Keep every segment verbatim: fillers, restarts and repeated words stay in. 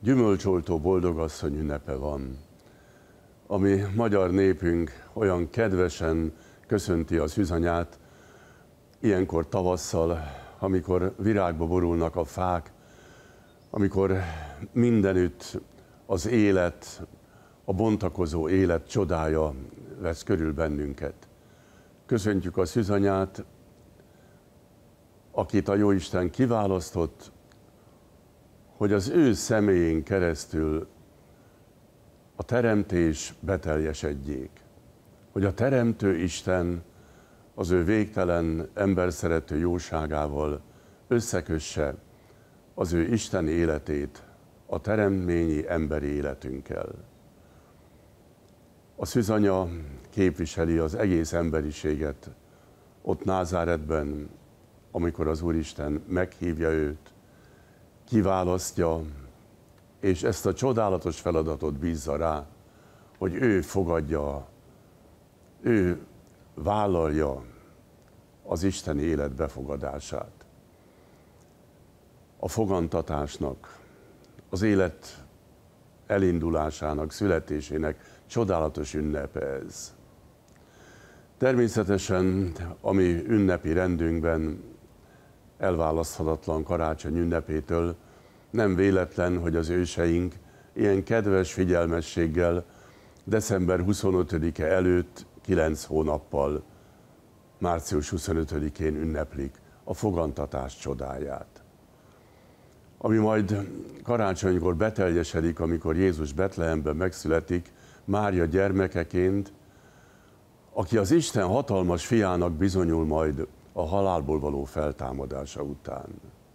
gyümölcsoltó boldogasszony ünnepe van, ami magyar népünk olyan kedvesen köszönti a szűzanyát, ilyenkor tavasszal, amikor virágba borulnak a fák, amikor mindenütt az élet, a bontakozó élet csodája vesz körül bennünket. Köszöntjük a szűzanyát, akit a Jóisten kiválasztott, hogy az ő személyén keresztül a teremtés beteljesedjék. Hogy a Teremtő Isten az ő végtelen emberszerető jóságával összekösse az ő Isten életét a teremményi emberi életünkkel. A szűzanya képviseli az egész emberiséget ott Názáretben, amikor az Úristen meghívja őt, kiválasztja, és ezt a csodálatos feladatot bízza rá, hogy ő fogadja, ő vállalja az isteni élet befogadását. A fogantatásnak, az élet elindulásának, születésének csodálatos ünnepe ez. Természetesen a mi ünnepi rendünkben elválaszthatatlan karácsony ünnepétől nem véletlen, hogy az őseink ilyen kedves figyelmességgel december huszonötödike előtt kilenc hónappal, március huszonötödikén ünneplik a fogantatás csodáját. Ami majd karácsonykor beteljesedik, amikor Jézus Betlehemben megszületik, Mária gyermekeként, aki az Isten hatalmas fiának bizonyul majd a halálból való feltámadása után.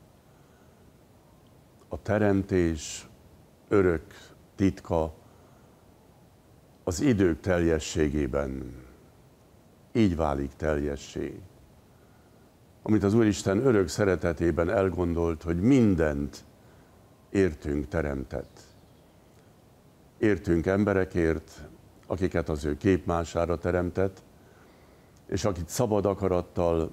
A teremtés örök titka az idők teljességében így válik teljessé. Amit az Úristen örök szeretetében elgondolt, hogy mindent értünk teremtett. Értünk emberekért, akiket az ő képmására teremtett, és akit szabad akarattal,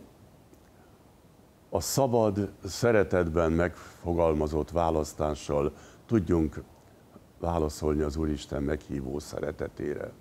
a szabad szeretetben megfogalmazott választással tudjunk válaszolni az Úristen meghívó szeretetére.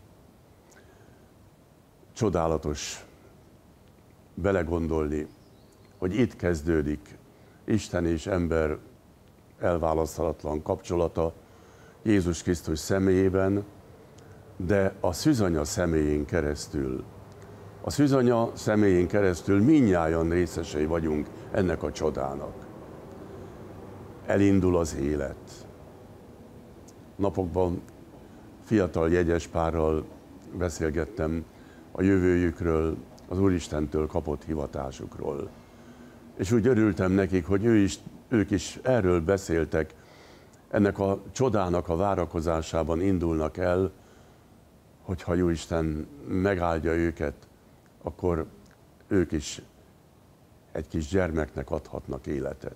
Csodálatos belegondolni, hogy itt kezdődik Isten és ember elválaszthatatlan kapcsolata Jézus Krisztus személyében, de a szűzanya személyén keresztül. A szűzanya személyén keresztül mindnyájan részesei vagyunk ennek a csodának. Elindul az élet. Napokban fiatal jegyes párral beszélgettem a jövőjükről, az Úristentől kapott hivatásukról. És úgy örültem nekik, hogy ő is, ők is erről beszéltek, ennek a csodának a várakozásában indulnak el, hogyha Jóisten megáldja őket, akkor ők is egy kis gyermeknek adhatnak életet.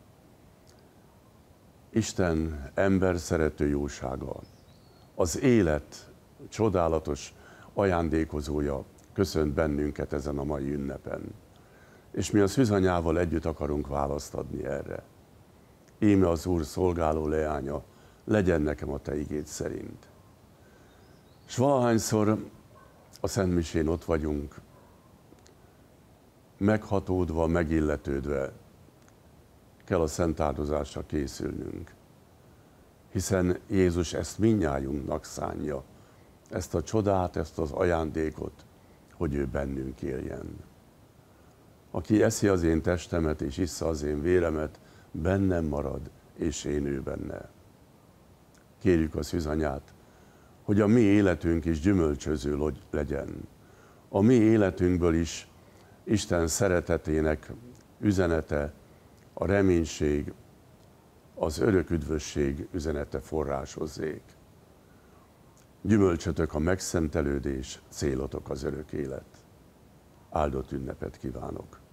Isten ember szerető jósága, az élet csodálatos ajándékozója köszönt bennünket ezen a mai ünnepen. És mi a szűzanyával együtt akarunk választ adni erre. Íme az Úr szolgáló leánya, legyen nekem a te igéd szerint. És valahányszor a szentmisén ott vagyunk, meghatódva, megilletődve kell a szent áldozásra készülnünk. Hiszen Jézus ezt mindnyájunknak szánja, ezt a csodát, ezt az ajándékot, hogy ő bennünk éljen. Aki eszi az én testemet és issza az én véremet, bennem marad, és én ő benne. Kérjük a szűzanyát, hogy a mi életünk is gyümölcsöző legyen. A mi életünkből is Isten szeretetének üzenete, a reménység, az örök üdvösség üzenete forrásozzék. Gyümölcsötök a megszentelődés, célotok az örök élet. Áldott ünnepet kívánok!